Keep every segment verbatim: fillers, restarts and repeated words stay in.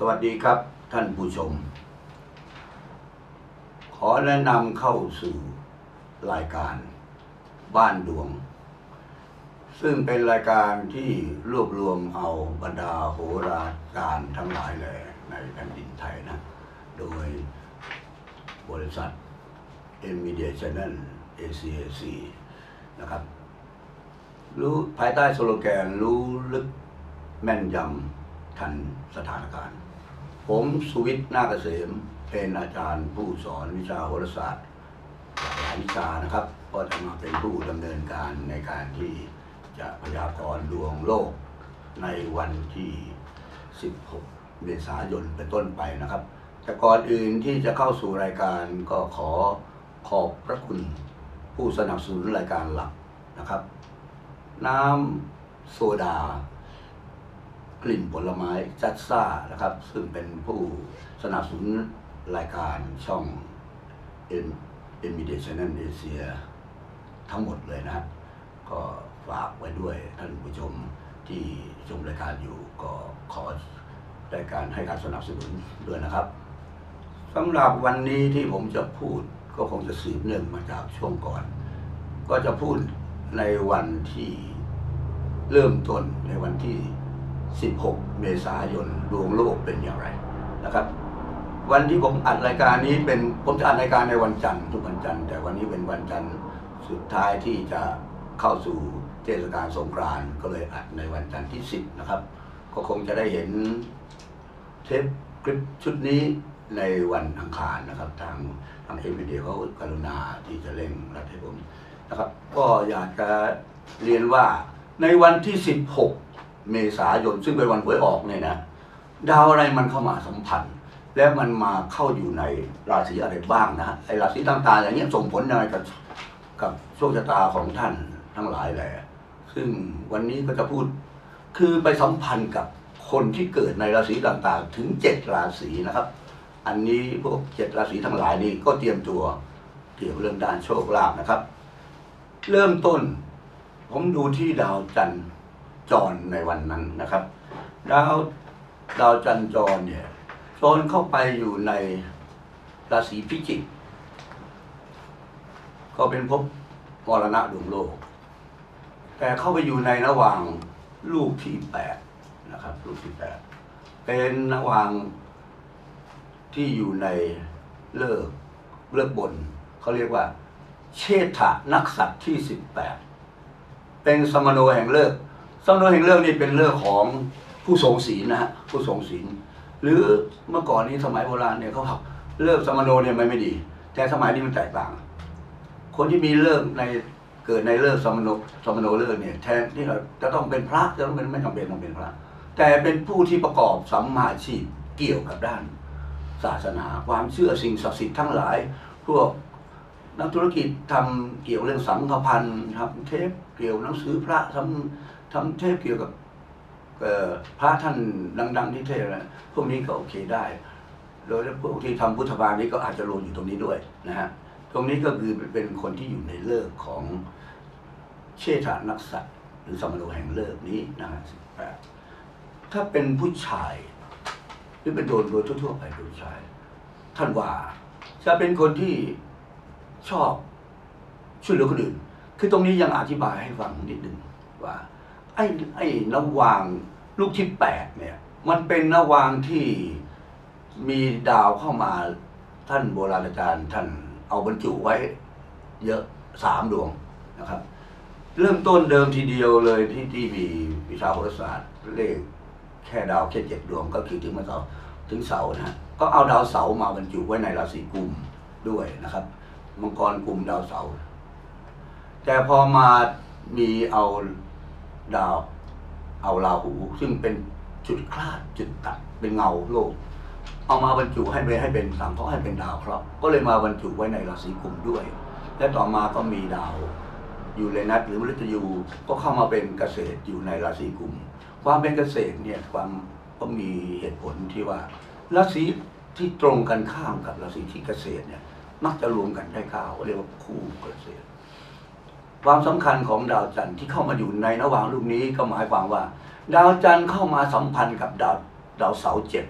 วัสดีครับท่านผู้ชมขอแนะนำเข้าสู่รายการบ้านดวงซึ่งเป็นรายการที่รวบรวมเอาบรรดาโหราจารย์ทั้งหลายแหล่ในแผ่นดินไทยนะโดยบริษัท M Media Channel เอ ซี เอ ซี นะครับรู้ภายใต้สโลแกนรู้ลึกแม่นยำทันสถานการณ์ผมสุวิทย์นาคเกษมเป็นอาจารย์ผู้สอนวิชาโหราศาสตร์หลายวิชานะครับก็จะมาเป็นผู้ดำเนินการในการที่จะพยากรณ์ดวงโลกในวันที่ สิบหก เมษายนเป็นต้นไปนะครับแต่ก่อนอื่นที่จะเข้าสู่รายการก็ขอขอบพระคุณผู้สนับสนุนรายการหลักนะครับน้ำโซดากลิ่นผลไม้จัดซ่านะครับซึ่งเป็นผู้สนับสนุนรายการช่อง M Media Channel เอเชียทั้งหมดเลยนะก็ฝากไว้ด้วยท่านผู้ชมที่ชมรายการอยู่ก็ขอรายการให้การสนับสนุนด้วยนะครับสำหรับวันนี้ที่ผมจะพูดก็คงจะสืบเนื่องมาจากช่วงก่อนก็จะพูดในวันที่เริ่มต้นในวันที่สิบหก เมษายนดวงโลกเป็นอย่างไรนะครับวันที่ผมอัดรายการนี้เป็นผมจะอัดรายการในวันจันทร์ทุกวันจันทร์แต่วันนี้เป็นวันจันทร์สุดท้ายที่จะเข้าสู่เทศกาลสงกรานต์ก็เลยอัดในวันจันทร์ที่สิบนะครับก็คงจะได้เห็นเทปคลิปชุดนี้ในวันอังคารนะครับทางทางเอ็มวีดีเขากรุณาที่จะเร่งรัดให้ผมนะครับก็อยากจะเรียนว่าในวันที่สิบหกเมษายนซึ่งเป็นวันหวยออกเนี่ยนะดาวอะไรมันเข้ามาสัมพันธ์และมันมาเข้าอยู่ในราศีอะไรบ้างนะไอ้ราศีต่างๆอย่างนี้ส่งผลยังไงกับกับโชคชะตาของท่านทั้งหลายแหละซึ่งวันนี้ก็จะพูดคือไปสัมพันธ์กับคนที่เกิดในราศีต่างๆถึงเจ็ดราศีนะครับอันนี้พวกเจ็ดราศีทั้งหลายนี้ก็เตรียมตัวเกี่ยวเรื่องด้านโชคลาภนะครับเริ่มต้นผมดูที่ดาวจันทร์จรในวันนั้นนะครับดาวดาวจันทร์จรเนี่ยจรเข้าไปอยู่ในราศีพิจิกก็เป็นภพมรณะดวงโลกแต่เข้าไปอยู่ในระหว่างลูกที่แปดนะครับลูกที่แปดเป็นระหว่างที่อยู่ในเลิกเลิกบนเขาเรียกว่าเชษฐะนักษัตริย์ที่สิบแปดเป็นสมโนแห่งเลิกสมโนแห่งเลิกนี่เป็นเลิกของผู้ทรงศีลนะฮะผู้ทรงศีลหรือเมื่อก่อนนี้สมัยโบราณเนี่ยเขาบอกเลิกสมโนเนี่ยมันไม่ดีแต่สมัยนี้มันแตกต่างคนที่มีเลิกในเกิดในเลิกสมโนสมโนเลิกเนี่ยแทนที่เราจะต้องเป็นพระจะต้องเป็นไม่จำเป็นต้องเป็นพระแต่เป็นผู้ที่ประกอบสัมมาอาชีพเกี่ยวกับด้านศาสนาความเชื่อสิ่งศักดิ์สิทธิ์ทั้งหลายพวกนักธุรกิจทำเกี่ยวเรื่องสังฆพันธ์ทำเทปเกี่ยวหนังสือพระทำทำเทปเกี่ยวกับพระท่านดังๆที่เทศนะพวกนี้ก็โอเคได้โดยพวกที่ทำพุทธบาลนี้ก็อาจจะรวมอยู่ตรงนี้ด้วยนะฮะตรงนี้ก็คือเป็นคนที่อยู่ในเลิกของเชษฐานักษัตริย์หรือสมโนแห่งเลิกนี้นะฮะถ้าเป็นผู้ชายหรือเป็นโดยโดยทั่วๆไปเป็นผู้ชายท่านว่าจะเป็นคนที่ชอบช่วยเหลือคนอื่นคือตรงนี้ยังอธิบายให้ฟังนิดนึงว่าไอ้ไอ้ระหว่างลูกที่แปดเนี่ยมันเป็นระหว่างที่มีดาวเข้ามาท่านโบราณอาจารย์ท่านเอาบรรจุไว้เยอะสามดวงนะครับเริ่มต้นเดิมทีเดียวเลยที่ที่มีวิชาโหราศาสตร์เลขแค่ดาวแค่เจ็ดดวงก็คือถึงมาเสาถึงเสานะฮะก็เอาดาวเสามาบรรจุไว้ในราศีกุมด้วยนะครับมังกรกุมดาวเสาแต่พอมามีเอาดาวเอาราหูซึ่งเป็นจุดคลาดจุดตัดเป็นเงาโลกเอามาบรรจุให้ไปให้เป็นสังเคราะห์ให้เป็นดาวเคราะห์ก็เลยมาบรรจุไว้ในราศีกุมด้วยและต่อมาก็มีดาวยูเรนัสหรือมฤตยูก็เข้ามาเป็นเกษตรอยู่ในราศีกุมความเป็นเกษตรเนี่ยความก็มีเหตุผลที่ว่าราศีที่ตรงกันข้ามกับราศีที่เกษตรเนี่ยมักจะรวมกันได้เก้าเรียกว่าคู่เกษตรความสำคัญของดาวจันทร์ที่เข้ามาอยู่ในระหว่างลูกนี้ก็หมายความว่าดาวจันทร์เข้ามาสัมพันธ์กับดาวดาวเสาร์เจ็ด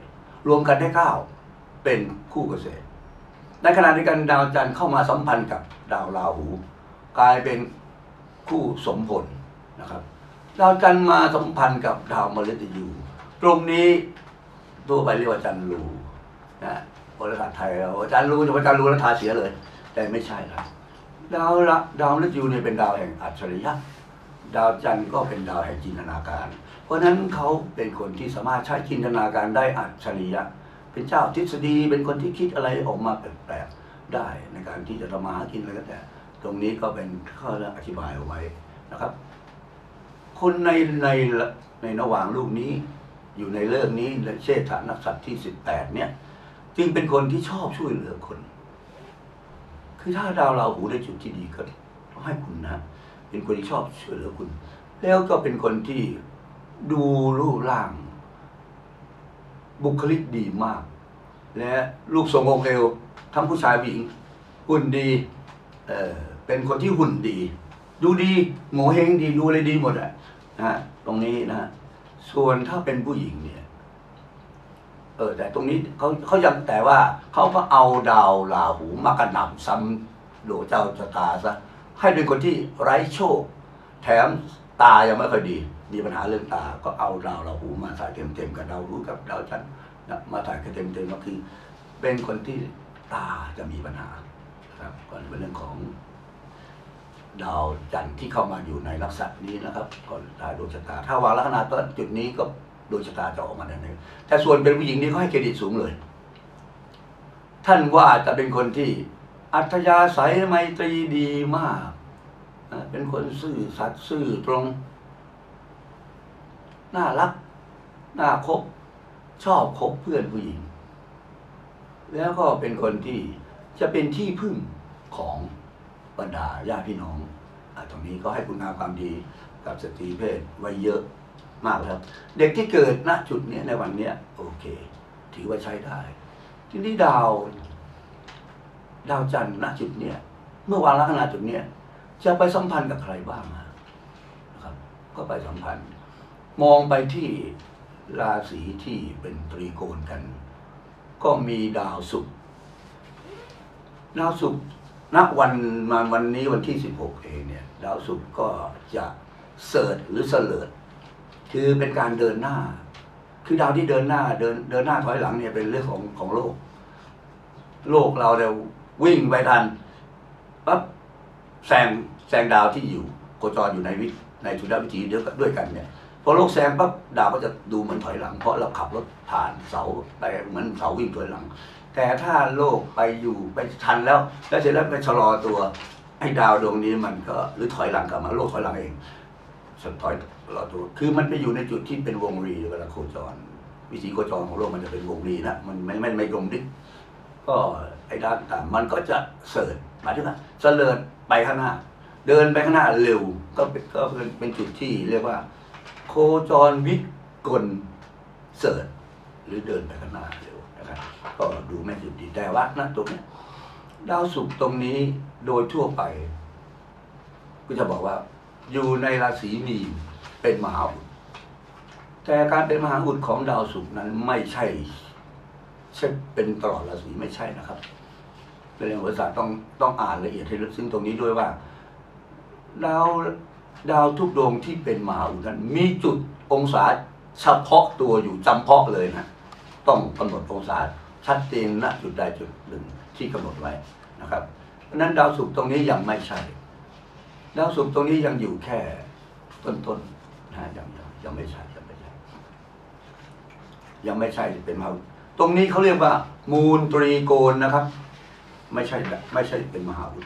รวมกันได้เก้าเป็นคู่เกษตรในขณะเดียวกันดาวจันทร์เข้ามาสัมพันธ์กับดาวราหู กลายเป็นคู่สมพลนะครับดาวจันทร์มาสัมพันธ์กับดาวมฤตยูตรงนี้ตัวไปเรียกว่าจันทรูนะบริษัทไทยเราจันทรูจะว่าจันทรูแล้วทาเสียเลยแต่ไม่ใช่ครับดาวละดาวมฤตยูเนี่ยเป็นดาวแห่งอัจฉริยะดาวจันทร์ก็เป็นดาวแห่งจินตนาการเพราะฉะนั้นเขาเป็นคนที่สามารถใช้จินตนาการได้อัจฉริยะเป็นเจ้าทฤษฎีเป็นคนที่คิดอะไรออกมาแปลกๆได้ในการที่จะทำมาหากินอะไรก็แต่ตรงนี้ก็เป็นข้ออธิบายเอาไว้นะครับคนในในในระหว่างลูกนี้อยู่ในเรื่องนี้เชษฐานักษัตริย์ที่สิบแปดเนี่ยจึงเป็นคนที่ชอบช่วยเหลือคนคือถ้าดาวราหูได้จุดที่ดีก็ต้องให้คุณนะเป็นคนที่ชอบช่วยเหลือคุณแล้วก็เป็นคนที่ดูรูปร่างบุคลิกดีมากและลูกทรงองค์เอวทั้งผู้ชายผู้หญิงหุ่นดีเออเป็นคนที่หุ่นดีดูดีโง่เฮงดีดูอะไรดีหมดอะนะฮะตรงนี้นะส่วนถ้าเป็นผู้หญิงเนี่ยเออแต่ตรงนี้เขาเขายังแต่ว่าเขาก็เอาดาวราหูมากระหน่ำซ้ำโดเจ้าชะตาซะให้เป็นคนที่ไร้โชคแถมตายังไม่ค่อยดีมีปัญหาเรื่องตาก็เอาดาวราหูมาใส่เต็มๆกับดาวรู้กับดาวจันทร์นะมาใส่กันเต็มๆก็คือเป็นคนที่ตาจะมีปัญหาครับก็เป็นเรื่องของดาวจันทร์ที่เข้ามาอยู่ในลักษณะนี้นะครับก่อนตายดวงชะตาถ้าวางลัคนาต้นจุดนี้ก็ดวงชะตาจะออกมาอย่างนี้แต่ส่วนเป็นผู้หญิงนี่เขาให้เครดิตสูงเลยท่านว่าจะเป็นคนที่อัธยาศัยไมตรีดีมากเป็นคนซื่อสัตย์ซื่อตรงน่ารักน่าคบชอบคบเพื่อนผู้หญิงแล้วก็เป็นคนที่จะเป็นที่พึ่งของบรรดาญาติพี่น้องตรงนี้ก็ให้คุณงามความดีกับสตรีเพศไว้เยอะมากครับเด็กที่เกิดณจุดนี้ในวันนี้โอเคถือว่าใช้ได้ทีนี้ดาวดาวจันทร์ณจุดนี้เมื่อวางลัคนาจุดนี้จะไปสัมพันธ์กับใครบ้างนะครับก็ไปสัมพันธ์มองไปที่ราศีที่เป็นตรีโกณกันก็มีดาวศุกร์ดาวศุกร์ณวันมาวันนี้วันที่สิบหกเองเนี่ยดาวศุกร์ก็จะเสริฐหรือเสลิดคือเป็นการเดินหน้าคือดาวที่เดินหน้าเดินเดินหน้าถอยหลังเนี่ยเป็นเรื่องของของโลกโลกเราเดี๋ยววิ่งไปทันปั๊บแซงแซงดาวที่อยู่โคจรอยู่ในวิในสุริยวิถีเดียวกันด้วยกันเนี่ยพอโลกแซงปั๊บดาวก็จะดูเหมือนถอยหลังเพราะเราขับรถผ่านเสาไปเหมือนเสาวิ่งถอยหลังแต่ถ้าโลกไปอยู่ไปทันแล้วแล้วเสร็จแล้วไปชะลอตัวให้ดาวดวงนี้มันก็หรือถอยหลังกลับมาโลกถอยหลังเองสถอยรอตัวคือมันไปอยู่ในจุดที่เป็นวงรีเวลาโคจรวิถีโคจรของโลกมันจะเป็นวงรีนะมันไม่ไม่ไม่กลมดิ๊กก็ไอ้ด้านต่างมันก็จะเสริฐหมายถึงว่าเสลิดไปข้างหน้าเดินไปข้างหน้าเร็วก็เป็นก็เป็นเป็นจุดที่เรียกว่าโคจรวิกลเสริฐหรือเดินไปข้างหน้าเร็วนะครับก็ดูไม่จุดดีแต่ว่านะตรงนี้ดาวศุกร์ตรงนี้โดยทั่วไปก็จะบอกว่าอยู่ในราศีมีนเป็นมหาอุดแต่การเป็นมหาอุดของดาวศุกร์นั้นไม่ใช่ใช่เป็นตลอดราศีไม่ใช่นะครับเรื่องโหราศาสตร์ต้องต้องอ่านละเอียดให้ลึกซึ้งตรงนี้ด้วยว่าดาวดาวทุกดวงที่เป็นมหาอุดนั้นมีจุดองศาเฉพาะตัวอยู่จำเพาะเลยนะต้องกำหนดองศาชัดเจนณจุดใดจุดหนึ่งที่กำหนดไว้นะครับเพราะนั้นดาวศุกร์ตรงนี้ยังไม่ใช่ดาวศุกร์ตรงนี้ยังอยู่แค่ต้นๆนะยังยังยังไม่ใช่ยังไม่ใช่ยังไม่ใช่เป็นมหาตรงนี้เขาเรียกว่ามูลตรีโกณนะครับไม่ใช่ไม่ใช่เป็นมหาอุด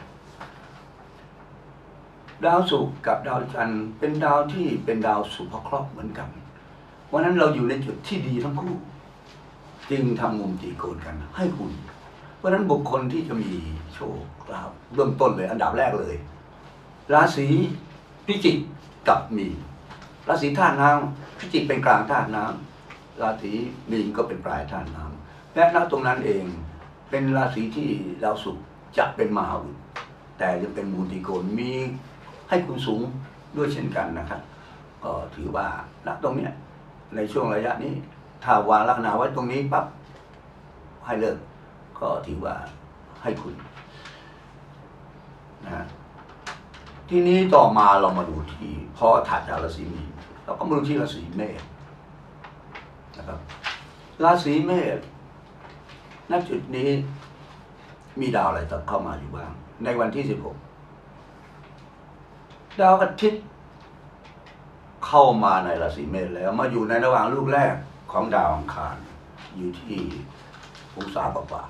ดาวศุกร์กับดาวจันทร์เป็นดาวที่เป็นดาวสุภเคราะห์เหมือนกันวันนั้นเราอยู่ในจุดที่ดีทั้งคู่จึงทำมุมตรีโกณกันให้คุณเพราะฉะนั้นบุคคลที่จะมีโชคลาภเริ่มต้นเลยอันดับแรกเลยราศีพิจิกกับมีนราศีธาตุน้ำพิจิกเป็นกลางธาตุน้ำราศีมีนก็เป็นปลายธาตุน้ำและณตรงนั้นเองเป็นราศีที่ดาวศุกร์จะเป็นมหาอุดแต่ยังเป็นมูลตรีโกณมีให้คุณสูงด้วยเช่นกันนะครับก็ถือว่าณตรงเนี้ยในช่วงระยะนี้ถ้าวางลัคนาไว้ตรงนี้ปั๊บให้เลิกก็ถือว่าให้คุณนะทีนี้ต่อมาเรามาดูที่พอถัดจากราศีมีนเราก็มาดูที่ราศีเมษนะครับราศีเมษณจุดนี้มีดาวอะไรเข้ามาอยู่บ้างในวันที่สิบหกดาวอาทิตย์เข้ามาในราศีเมษแล้วมาอยู่ในระหว่างลูกแรกของดาวอังคารอยู่ที่องศากว่า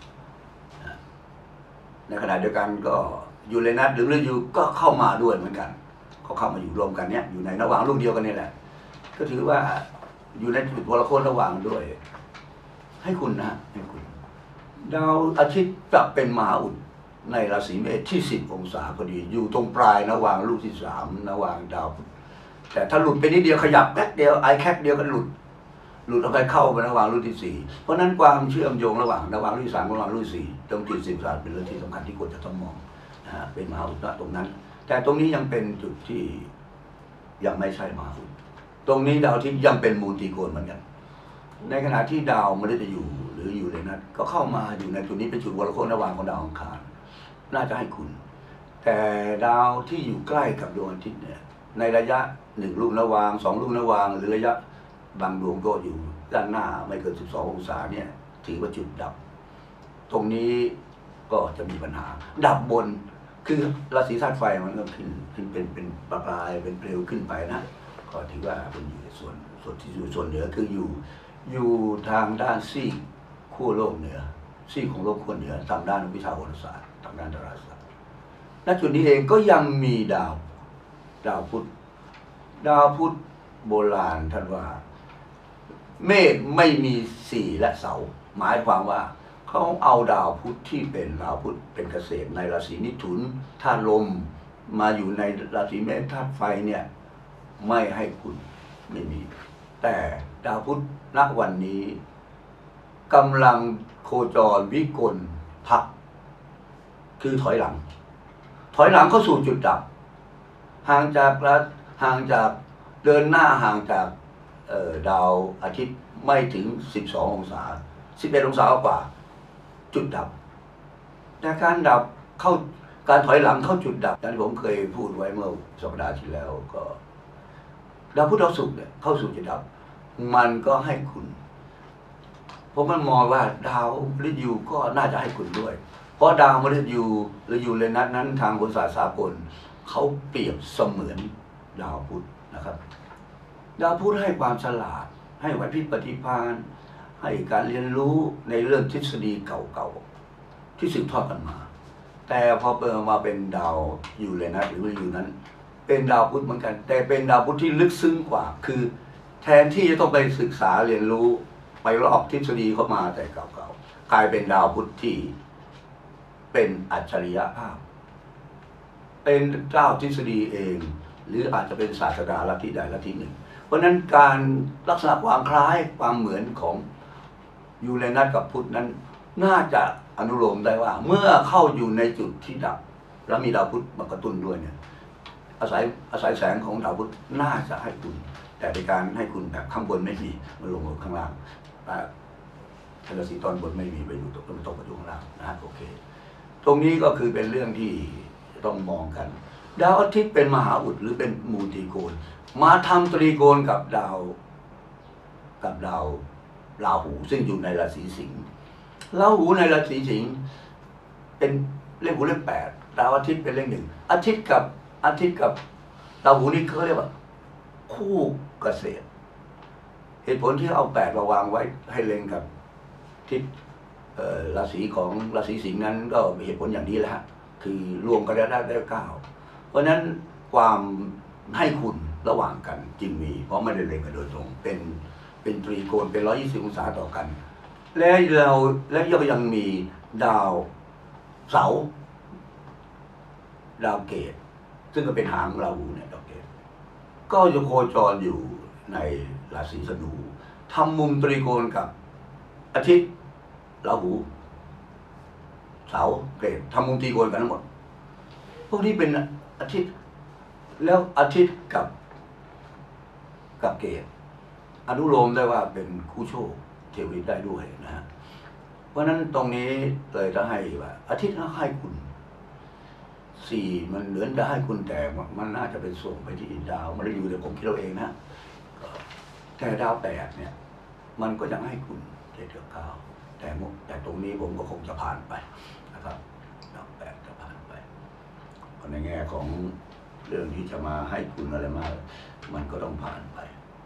ในขณะเดียวกันก็ยูเรนัสหรือฤดูก็เข้ามาด้วยเหมือนกันเขาเข้ามาอยู่รวมกันเนี้ยอยู่ในระหว่างลูกเดียวกันนี่แหละก็ถือว่าอยู่ในจุดวรโคตรระหว่างด้วยให้คุณนะให้คุณดาวอาทิตย์จะเป็นมหาอุดในราศีเมษที่สิบองศาพอดีอยู่ตรงปลายระหว่างลูกที่สามระหว่างดาวแต่ถ้าหลุดไปนิดเดียวขยับแป๊บเดียวไอแคกเดียวกันหลุดหลุดออกไปเข้าไประหว่างรุ่นที่สี่เพราะนั้นความเชื่อมโยงระหว่างระหว่างรุ่นที่สามระหว่างรุ่นที่สี่ตรงจุดสิบศาสตร์เป็นเรื่องที่สำคัญที่ควรจะต้องมองนะฮะเป็นมหาอุดตรงนั้นแต่ตรงนี้ยังเป็นจุดที่ยังไม่ใช่มหาอุดตรงนี้ดาวที่ยังเป็นมูลตรีโกณเหมือนกันในขณะที่ดาวมฤตยูหรืออยู่ในนั้นก็เข้ามาอยู่ในจุดนี้เป็นจุดวรโคตรระหว่างของดาวอังคารน่าจะให้คุณแต่ดาวที่อยู่ใกล้กับดวงอาทิตย์เนี่ยในระยะหนึ่งลูกระวางสองลูกระวางหรือระยะบางดวงก็อยู่ด้านหน้าไม่เกินสิบสององศาเนี่ยถือว่าจุดดับตรงนี้ก็จะมีปัญหาดับบนคือราศีธาตุไฟมันก็ขึ้นขึ้นเป็นเป็นประกายเป็นเปลวขึ้นไปนะก็ถือว่าเป็นอยู่ในส่วนส่วนที่อยู่ส่วนเหนือคืออยู่อยู่ทางด้านซีกขั้วโลกเหนือซีกของโลกขั้วเหนือทางด้านวิชาโหราศาสตร์ทางด้านดาราศาสตร์ณจุดนี้เองก็ยังมีดาวดาวพุธดาวพุธโบราณท่านว่าเมษไม่มีสี่และเสาหมายความว่าเขาเอาดาวพุธที่เป็นดาวพุธเป็นเกษตรในราศีมิถุนธาตุลมมาอยู่ในราศีเมษธาตุไฟเนี่ยไม่ให้คุณไม่มีแต่ดาวพุธณวันนี้กำลังโคจรวิกลพักคือถอยหลังถอยหลังเข้าสู่จุดดับห่างจากห่างจากเดินหน้าห่างจากดาวอาทิตย์ไม่ถึงสิบสององศาสิบเอ็ดองศากว่าจุดดับแต่การดับเข้าการถอยหลังเข้าจุดดับอย่างที่ผมเคยพูดไว้เมื่อสัปดาห์ที่แล้วก็ดาวพุธดาวศุกร์เนี่ยเข้าสู่จุดดับมันก็ให้คุณผมมันมองว่าดาวมฤตยูก็น่าจะให้คุณด้วยเพราะดาวมฤตยูหรือยูเรนัสนั้นทางโหราศาสตร์สากลเขาเปรียบเสมือนดาวพุธนะครับดาวพุธให้ความฉลาดให้ไหวพริบปฏิภาณให้การเรียนรู้ในเรื่องทฤษฎีเก่าๆที่สืบทอดกันมาแต่พอเปิดมาเป็นดาวยูเรนัสหรือยูนั้นเป็นดาวพุธเหมือนกันแต่เป็นดาวพุธที่ลึกซึ้งกว่าคือแทนที่จะต้องไปศึกษาเรียนรู้ไปลอกทฤษฎีเข้ามาแต่เก่าๆกลายเป็นดาวพุธที่เป็นอัจฉริยภาพเป็นเจ้าทฤษฎีเองหรืออาจจะเป็นศาสดาลัทธิใดลัทธิหนึ่งเพราะนั้นการลักษณะความคล้ายความเหมือนของยูเรนัสกับพุธนั้นน่าจะอนุโลมได้ว่าเมื่อเข้าอยู่ในจุดที่ดับแล้วมีดาวพุธมากระตุ้นด้วยเนี่ยอาศัยอาศัยแสงของดาวพุธน่าจะให้คุณแต่ในการให้คุณแบบข้างบนไม่มีมันลงมาข้างล่างแต่ราศีตอนบนไม่มีไปอยู่ตกมันตกมาอยู่ข้างล่างนะโอเคตรงนี้ก็คือเป็นเรื่องที่ต้องมองกันดาวอาทิตย์เป็นมหาอุดหรือเป็นมูลตรีโกณมาทำตรีโกณกับดาวกับดาวราหูซึ่งอยู่ในราศีสิงห์ราหูในราศีสิงห์เป็นเลขหูเลขแปดดาวอาทิตย์เป็นเลขหนึ่งอาทิตย์กับอาทิตย์กับราหูนี่เขาเรียกว่าคู่เกษตรเหตุผลที่เอาแปดมาวางไว้ให้เล็งกับทิศราศีของราศีสิงห์นั้นก็มีเหตุผลอย่างนี้แหละคือรวมกันได้ได้เก้าเพราะนั้นความให้คุณระหว่างกันจึงมีเพราะไม่ได้เล็งกันโดยตรงเป็นเป็นตรีโกณเป็นร้อยยี่สิบองศาต่อกันและเราและยังมีดาวเสาร์ดาวเกตซึ่งก็เป็นหางราหูเนี่ยดาวเกตก็จะโคจรอยู่ในราศีธนูทำมุมตรีโกณกับอาทิตย์ราหูเสาร์เกตทำมุมตรีโกณกันทั้งหมดพวกนี้เป็นอาทิตย์แล้วอาทิตย์กับกับเกตอนุโลมได้ว่าเป็นคู่โชคเทวฤทธิ์ได้ด้วยนะฮะเพราะฉะนั้นตรงนี้เลยจะให้ว่าอาทิตย์ละให้คุณสี่มันเหมือนจะให้คุณแต่มันน่าจะเป็นส่งไปที่ดาวมันอยู่แต่ผมคิดเราเองนะแต่ดาวแปดเนี่ยมันก็ยังให้คุณเจ็ดกับเก้าแต่แต่ตรงนี้ผมก็คงจะผ่านไปนะครับดาวแปดจะผ่านไปในแง่ของเรื่องที่จะมาให้คุณอะไรมามันก็ต้องผ่านไป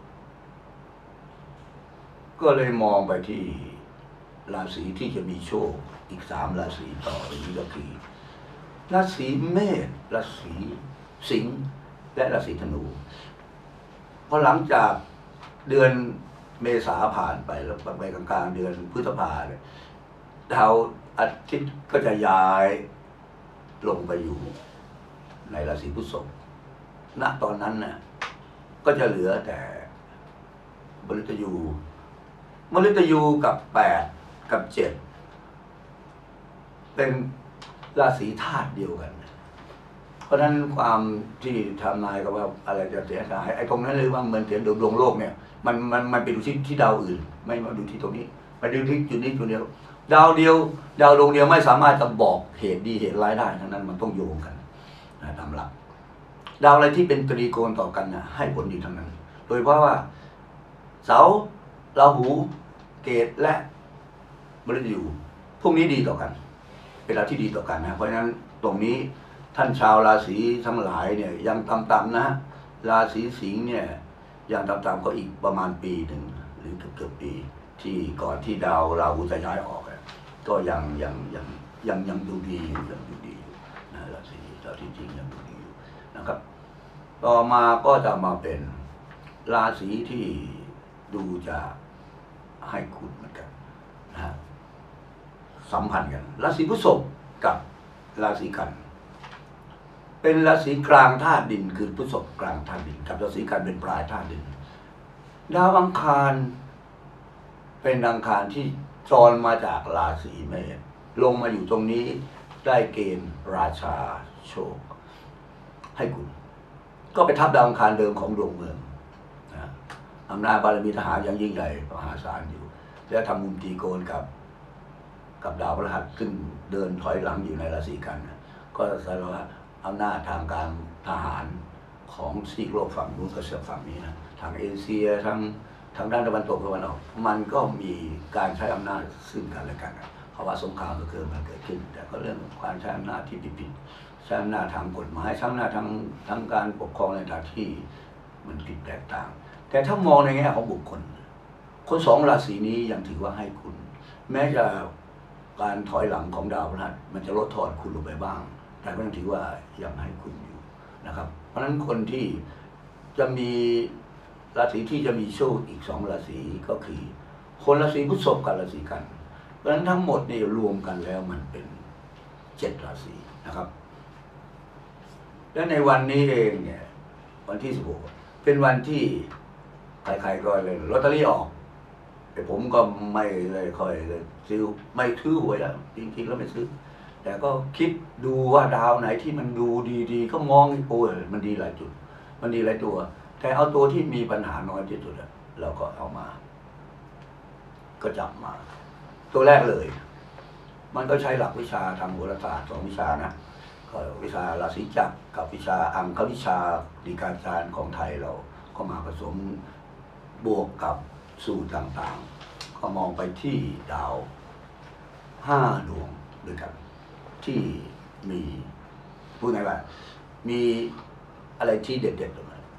ก็เลยมองไปที่ราศีที่จะมีโชคอีกสามราศีต่อไปนี้ก็คือราศีเมษราศีสิงห์และราศีธนูพอหลังจากเดือนเมษาผ่านไปแล้วไปกลางๆเดือนพฤษภาเนี่ยดาวอาทิตย์ก็จะย้ายลงไปอยู่ในราศีพฤษภณตอนนั้นน่ะก็จะเหลือแต่มฤตยูมฤตยูกับแปดกับเจ็ดเป็นราศีธาตุเดียวกันเพราะฉะนั้นความที่ทำนายก็ว่าอะไรจะเสียหายไอ้ตรงนั้นเลยว่าเหมือนเสียดวงดวงโลกเนี่ยมันมันมันไปดูที่ที่ดาวอื่นไม่มาดูที่ตรงนี้มาดูที่จุดนี้จุดเดียวดาวเดียวดาวดวงเดียวไม่สามารถจะบอกเหตุดีเหตุร้ายได้ทั้งนั้นมันต้องโยงกันนะตามหลักดาวอะไรที่เป็นตรีโกณต่อกันนะให้ผลดีทั้งนั้นโดยเพราะว่าเสาร์ราหูเกตและมฤตยูพวกนี้ดีต่อกันเป็นดาวที่ดีต่อกันนะเพราะฉะนั้นตรงนี้ท่านชาวราศีทั้งหลายเนี่ยยังต่ำๆนะราศีสิงห์เนี่ยยังต่ำๆก็อีกประมาณปีหนึ่งหรือเกือบๆปีที่ก่อนที่ดาวราหูจะย้ายออกก็ยังยังยังยังยังดูดีอยู่ยังดูดีอยู่นะราศีราศีจริงยังดูดีอยู่นะครับต่อมาก็จะมาเป็นราศีที่ดูจะให้คุณเหมือนกันนะสัมพันธ์กันราศีพฤษภกับราศีกันเป็นราศีกลางธาตุดินคือพฤษภกลางธาตุดินกับราศีกันเป็นปลายธาตุดินดาวอังคารเป็นอังคารที่จรมาจากราศีเมษลงมาอยู่ตรงนี้ได้เกณฑ์ราชาโชคให้คุณก็ไปทับดาวอังคารเดิมของดวงเมืองนะอำนาจบารมีทหารยังยิ่งใหญ่มหาศาลอยู่และทำมุมตีโกนกับกับดาวพฤหัสซึ่งเดินถอยหลังอยู่ในราศีกันก็แสดงว่าอำนาจทางการทหารของซีกโลกฝั่งนู้นกับเสือฝั่งนี้นะทางเอเชียทั้งทางด้านตะวันตกตะวันออกมันก็มีการใช้อำนาจซึ่งกันและกันเพราะว่าสงครามก็เกิดมันเกิดขึ้นแต่ก็เรื่องการใช้อำนาจที่ผิดๆใช้อำนาจทางกฎหมายใช้อำนาจทางทางการปกครองในทางที่มันผิดแตกต่างแต่ถ้ามองในแง่ของบุคคลคนสองราศีนี้ยังถือว่าให้คุณแม้จะการถอยหลังของดาวพฤหัสมันจะลดทอนคุณลงไปบ้างแต่ก็ยังถือว่ายังให้คุณอยู่นะครับเพราะฉะนั้นคนที่จะมีราศีที่จะมีโชคอีกสองราศีก็คือคนราศีพฤษภกับราศีกันเพราะฉะนั้นทั้งหมดนี่รวมกันแล้วมันเป็นเจ็ดราศีนะครับและในวันนี้เองเนี่ยวันที่สิบหกเป็นวันที่ใครๆก็เลยลอตเตอรี่ออกแต่ผมก็ไม่เลยค่อยเลยซื้อไม่ซื้อหวยแล้วจริงๆแล้วไม่ซื้อแต่ก็คิดดูว่าดาวไหนที่มันดูดีๆก็มองโอ้ยมันดีหลายจุดมันดีหลายตัวแต่เอาตัวที่มีปัญหาน้อยที่สุดเราก็เอามาก็จับมา ตัวแรกเลยมันก็ใช้หลักวิชาทางโหราศาสตร์สองวิชานะก็วิชาราศีจักรกับวิชาอังควิชาดีการจารของไทยเราก็มาผสมบวกกับสูตรต่างๆก็มองไปที่ดาวห้าดวงด้วยกันที่มีพูดง่ายว่ามีอะไรที่เด็ดๆตรงนั้น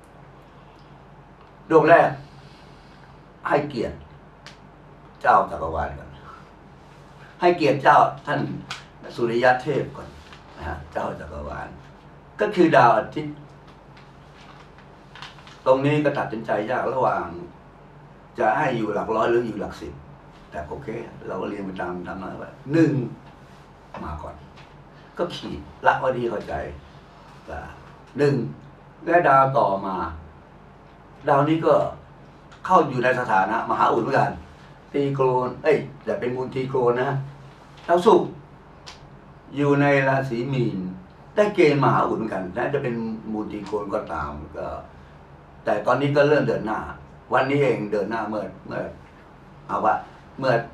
ดวงแรกให้เกียรติเจ้าจักรวาลก่อนให้เกียรติเจ้าท่านสุริยะเทพก่อนนะฮะเจ้าจักรวาลก็คือดาวอาทิตย์ตรงนี้ก็ตัดสินใจยากระหว่างจะให้อยู่หลักร้อยหรืออยู่หลักสิบแต่โอเคเราก็เรียนไปตามทำนั้นว่าหนึ่งมาก่อนก็ขีดละว่าดีเข้าใจว่าหนึ่งและดาวต่อมาดาวนี้ก็เข้าอยู่ในสถานะมหาอุดเหมือนกันตีโกนเอ้ยแต่เป็นมูลตีโกนนะดาวศุกร์อยู่ในราศีมีนได้เกณฑ์มหาอุดเหมือนกันน่าจะเป็นมูลตีโกนก็ตามก็แต่ตอนนี้ก็เริ่มเดินหน้าวันนี้เองเดินหน้าเมื่อเมื่อเอาว่าเมื่อ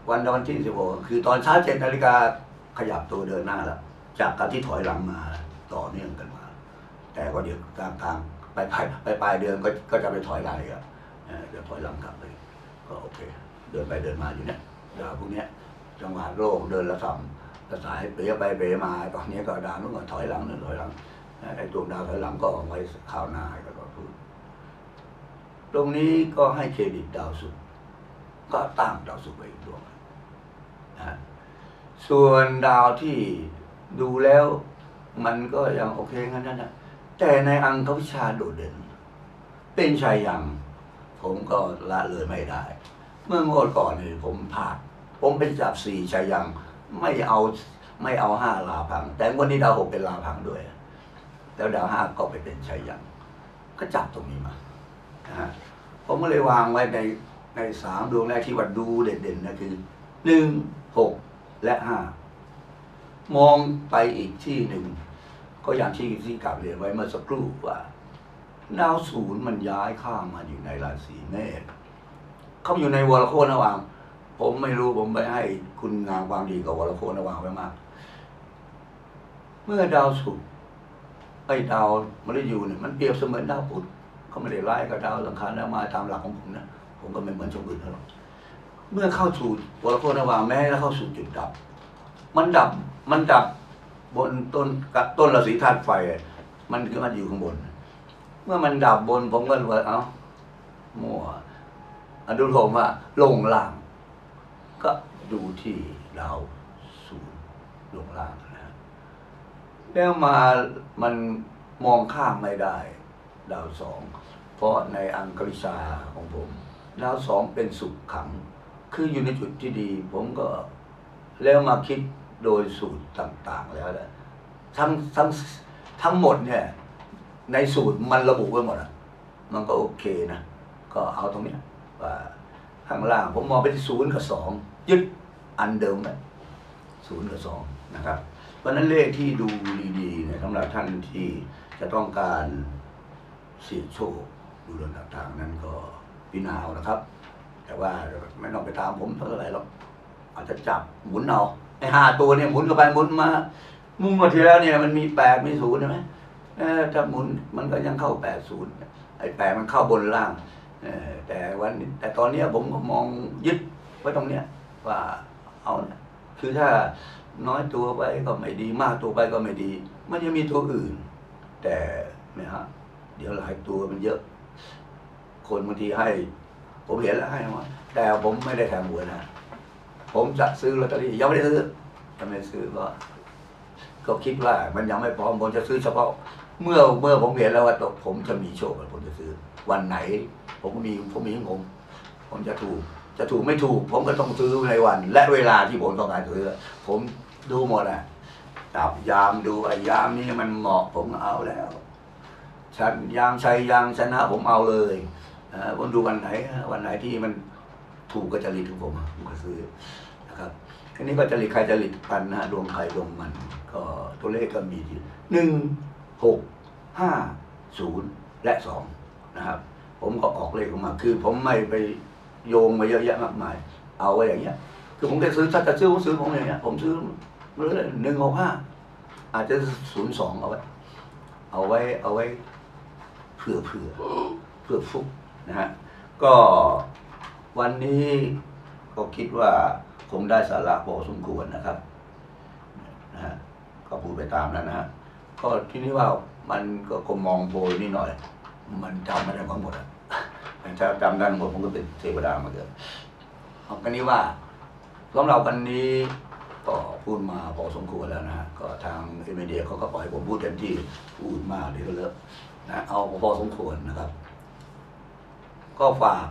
วันวันที่สิบหกคือตอนเช้าเจ็ดนาฬิกาขยับตัวเดินหน้าแล้วจากการที่ถอยหลังมาต่อเนื่องกันมาแต่ก็เดี๋ยวกลางกลางไปปลายไปปลายเดือนก็ก็จะไปถอยหลังอีกอ่ะเดี๋ยวถอยหลังกลับไปก็โอเคเดินไปเดินมาอยู่เนี่ยดาวพวกนี้จังหวะโลกเดินแล้วทำกระสายเป๋ไปเป๋มาตอนนี้ก็ดาวนู้นก็ถอยหลังนึงถอยหลังไอ้ดวงดาวถอยหลังก็ไว้ข่าวหน้าก็ต้องพูดตรงนี้ก็ให้เครดิตดาวศุกร์ก็ตั้งดาวศุกร์ไว้อีกดวงนะส่วนดาวที่ดูแล้วมันก็ยังโอเคงั้นนั่นนะแต่ในอังควิชาโดดเด่นเป็นชัยยังผมก็ละเลยไม่ได้เมื่องวดก่อนนี่ผมพลาดผมไปจับสี่ชัยยังไม่เอาไม่เอาห้าลาพังแต่วันนี้ดาวหกเป็นลาพังด้วยแล้วดาวห้าก็ไปเป็นชัยยังก็จับตรงนี้มานะฮะผมก็เลยวางไว้ในในสามดวงแรกที่ว่าดูเด่นๆนะคือหนึ่งหกและห้ามองไปอีกที่หนึ่งก็อย่างที่ที่กลับเรียนไว้เมื่อสักครู่ว่าดาวศูนย์มันย้ายข้ามมาอยู่ในราศีเมษเขาอยู่ในวรโคตรระหว่างผมไม่รู้ผมไปให้คุณงามความดีกับวรโคตรระหว่างไว้มากเมื่อดาวศุกร์ไอ้ดาวมฤตยูเนี่ยมันเปรียบเสมือนดาวพุธเขาไม่ได้ไล่กับดาวสังคารแล้วมาตามหลักของผมนะผมก็ไม่เหมือนชมอื่นเท่าไหร่เมื่อเข้าสู่วรโคตรระหว่างแม้แล้วเข้าสู่จุดดับมันดับมันดับบนต้นต้นราศีธาตุไฟมันคือมันอยู่ข้างบนเมื่อมันดับบนผมก็เลยว่าเอ้ามั่วอนุโลมว่าลงล่างก็ดูที่ดาวศูนย์ลงล่างนะแล้วมามันมองข้ามไม่ได้ดาวสองเพราะในอังควิชาของผมดาวสองเป็นสุขขังคืออยู่ในจุดที่ดีผมก็แล้วมาคิดโดยสูตรต่างๆแล้วแหละทั้งทั้งทั้งหมดเนี่ยในสูตรมันระบุไว้หมดอ่ะมันก็โอเคนะก็เอาตรงนี้ว่าข้างล่างผมมองไปที่ศูนย์กับสองยึดอันเดิมไหมศูนย์กับสองนะครับเพราะนั้นเลขที่ดูดีๆเนี่ยสำหรับท่านที่จะต้องการเสี่ยงโชคดูเรื่องต่างๆนั้นก็พิจารณาเอานะครับแต่ว่าไม่ต้องไปตามผมเท่าไหร่หรอกอาจจะจับหมุนเอาไอ้ห้าตัวเนี่ยหมุนกันไปหมุนมามุ่งมาทีแล้วเนี่ยมันมีแปดมีศูนย์ใช่ไหมถ้าหมุนมันก็ยังเข้าแปดศูนย์ไอ้แปดมันเข้าบนล่างแต่วันแต่ตอนนี้ผมก็มองยึดไว้ตรงเนี้ยว่าเอาคือถ้าน้อยตัวไปก็ไม่ดีมากตัวไปก็ไม่ดีมันจะมีตัวอื่นแต่เนี่ยฮะเดี๋ยวหลายตัวมันเยอะคนบางทีให้ผมเห็นแล้วให้มาแต่ผมไม่ได้แทงหวยนะผมจะซื้อลอตเตอรี่ยังไม่ได้ซื้อจะไม่ซื้อก็ก็คิดว่ามันยังไม่พร้อมผมจะซื้อเฉพาะเมื่อเมื่อผมเห็นแล้วว่าผมจะมีโชคผมจะซื้อวันไหนผมมีผมมีผมผมจะถูกจะถูกไม่ถูกผมก็ต้องซื้อในวันและเวลาที่ผมต้องการซื้อผมดูหมดอ่ะจับยามดูไอ้ยามนี้มันเหมาะผมเอาแล้วฉันยามชัยยามชนะผมเอาเลยผมดูวันไหนวันไหนที่มันถูกก็จริตของผมผมก็ซื้อนะครับทีนี้ก็จริตใครจริตกันนะดวงใครดวงมันก็ตัวเลขก็มีที่หนึ่งหกห้าศูนย์และสองนะครับผมก็ออกเลขออกมาคือผมไม่ไปโยงมาเยอะแยะมากมายเอาไว้อย่างเงี้ยคือผมจะซื้อถ้าจะซื้อผมซื้อผมอย่างเงี้ยผมซื้อเรื่อยหนึ่งหกห้าอาจจะศูนย์สองเอาไว้เอาไว้เอาไว้เผื่อเผื่อเพื่อฟุกนะฮะก็วันนี้ก็คิดว่าคงได้สาระพอสมควรนะครับนะฮะก็พูดไปตามนั้นนะฮะก็ที่นี้ว่ามันก็คงมองโพยนิดหน่อยมันจำไม่ได้ทั้งหมดอ่ะถ้าจำได้หมดผมก็เป็นเทวดามาเกิดเอากันนี้ว่าสำหรับวันนี้ก็พูดมาพอสมควรแล้วนะฮะก็ทางเอเมเดียเขาก็ปล่อยผมพูดเต็มที่พูดมากเดี๋ยวก็เลอะนะเอาพอสมควรนะครับก็ฝาก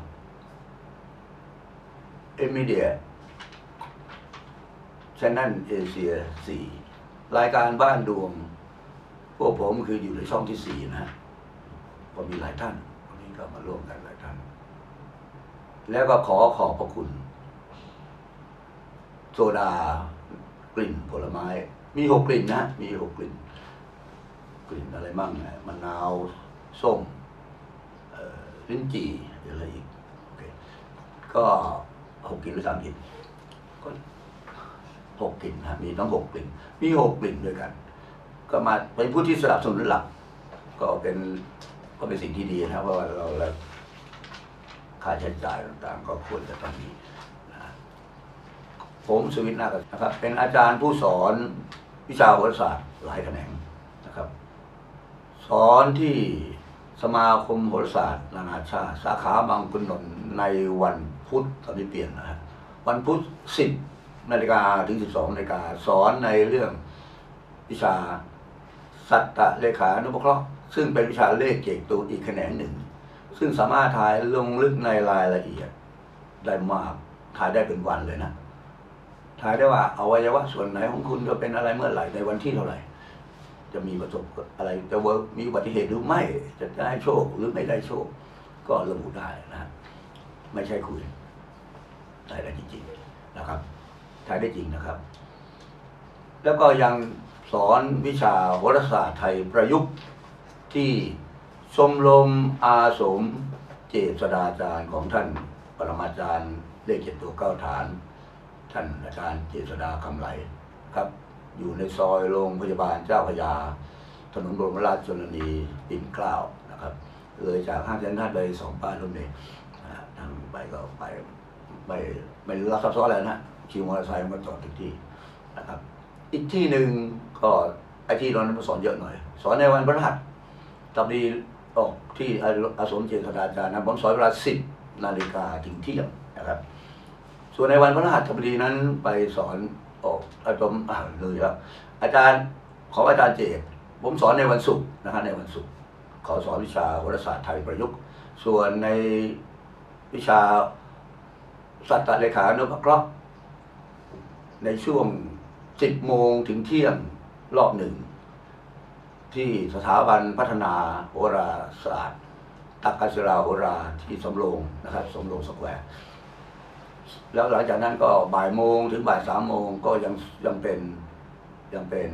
เอเมเดียChannel เอเชียสี่รายการบ้านดวงพวกผมคืออยู่ในช่องที่สี่นะฮะก็มีหลายท่านวันนี้ก็มาร่วมกันหลายท่านแล้วก็ขอขอบพระคุณโซดากลิ่นผลไม้มีหกกลิ่นนะมีหกกลิ่นกลิ่นอะไรบ้างนะมะนาวส้มลิ้นจี่อะไรอีกโอเคก็หกกลิ่นหรือสามกลิ่นก็หกกลิ่นนะมีทั้งหกกลิ่นมีหกกลิ่นด้วยกันก็มาเป็นผู้ที่สนับสนุนหลักก็เป็นก็เป็นสิ่งที่ดีนะเพราะว่าเราเราค่าใช้จ่ายต่างๆก็ควรจะต้องมีนะผมสุวิทย์นาคนะครับเป็นอาจารย์ผู้สอนวิชาโหราศาสตร์หลายแขนงนะครับสอนที่สมาคมโหราศาสตร์นานาชาติสาขาบางขุนนนท์ในวันพุธตอนนี้เปลี่ยนนะฮะวันพุธสิบนาฬิกาถึงสิบสองนาฬิกาสอนในเรื่องวิชาสัตตเลขานุปเคราะห์ซึ่งเป็นวิชาเลขเกกตัวอีกแขนงหนึ่งซึ่งสามารถถ่ายลงลึกในรายละเอียดได้มากถ่ายได้เป็นวันเลยนะถ่ายได้ว่าอวัยวะส่วนไหนของคุณจะเป็นอะไรเมื่อไหร่ในวันที่เท่าไหร่จะมีประสบอะไรจะมีอุบัติเหตุหรือไม่จะได้โชคหรือไม่ได้โชคก็ระบุได้นะไม่ใช่คุยถ่ายได้จริงๆนะครับถ่ายได้จริงนะครับแล้วก็ยังสอนวิชาโหราศาสตร์ไทยประยุกต์ที่ชมรมอาสมเจษฎาจารย์ของท่านปรมาจารย์เลขเจ็ดตัวเก้าฐานท่านอาจารย์เจษฎาคำไหลครับอยู่ในซอยโรงพยาบาลเจ้าพระยาถนนบรมราชชนนีปิ่นเกล้านะครับเลยจากห้างเซ็นทรัลไปสองป้ายรถเมล์ทางไปก็ไปไม่ไม่รับซับซ้อนอะไรนะขี่มอเตอร์ไซค์มาจอดทุกที่นะครับอีกที่หนึ่งก็ไอที่เรานั้นสอนเยอะหน่อยสอนในวันพฤหัสตอนนี้ออกที่อาสมเจษฎาจารย์นะผมสอนเวลาสิบนาฬิกาถึงเที่ยงนะครับส่วนในวันพฤหัสบดีนั้นไปสอนออกอาจารย์อ่านเลยครับอาจารย์ขออาจารย์เจตผมสอนในวันศุกร์นะฮะในวันศุกร์ขอสอนวิชาโหราศาสตร์ไทยประยุกต์ส่วนในวิชาสัตตเลขานุปเคราะห์ในช่วงสิบโมงถึงเที่ยงรอบหนึ่งที่สถาบันพัฒนาโหราศาสตร์ตักกศิลาโหราที่สำโรงนะครับสำโรงสแควร์แล้วหลังจากนั้นก็บ่ายโมงถึงบ่ายสามโมงก็ยังยังเป็นยังเป็น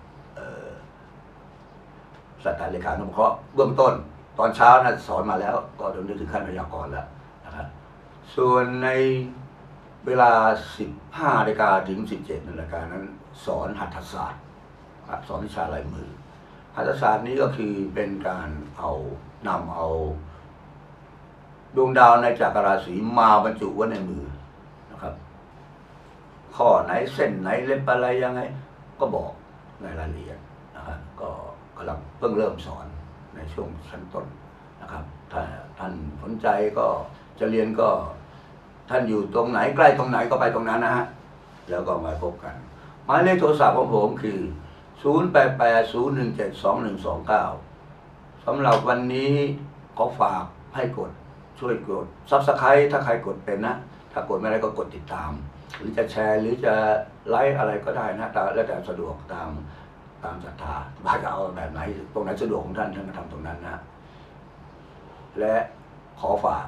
สัตตเลขานุปเคราะห์เบื้องต้นตอนเช้านะสอนมาแล้วก็จนถึงขั้นพยากรณ์แล้วนะครับส่วนในเวลาสิบห้านาฬิกาถึงสิบเจ็ดนาฬิกานั้นสอนหัตถศาสตร์สอนวิชาลายมือหัตถศาสตร์นี้ก็คือเป็นการเอานำเอาดวงดาวในจักรราศีมาบรรจุไว้ในมือนะครับข้อไหนเส้นไหนเล็บอะไรยังไงก็บอกในรายละเอียดนะครับก็กำลังเพิ่งเริ่มสอนในช่วงชั้นต้นนะครับถ้าท่านสนใจก็จะเรียนก็ท่านอยู่ตรงไหนใกล้ตรงไหนก็ไปตรงนั้นนะฮะแล้วก็มาพบกันหมายเลขโทรศัพท์ของผมคือศูนย์ แปด แปด ศูนย์ หนึ่ง เจ็ด สอง หนึ่ง สอง เก้าสำหรับวันนี้ขอฝากให้กดช่วยกด ซับสไครบ์ ถ้าใครกดเป็นนะถ้ากดไม่ได้ก็กดติดตามหรือจะแชร์หรือจะไลค์อะไรก็ได้นะแล้วแต่สะดวกตามตามศรัทธาว่าจะเอาแบบไหนตรงไหนสะดวกของท่านท่านก็ทำตรงนั้นนะและขอฝาก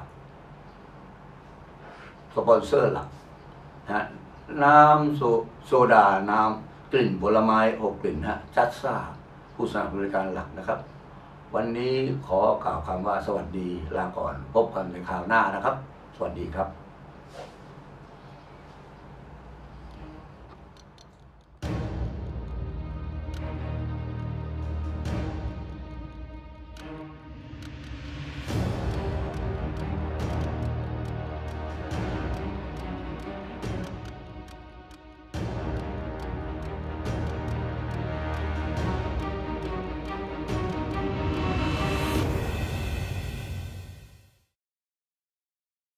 สปอนเซอร์หลักนะน้ำโซโซดาน้ำกลิ่นผลไม้หกกลิ่นฮะจัดซ่าผู้สนับสนุนการหลักนะครับวันนี้ขอกล่าวคำว่าสวัสดีลาก่อนพบกันในคราวหน้านะครับสวัสดีครับ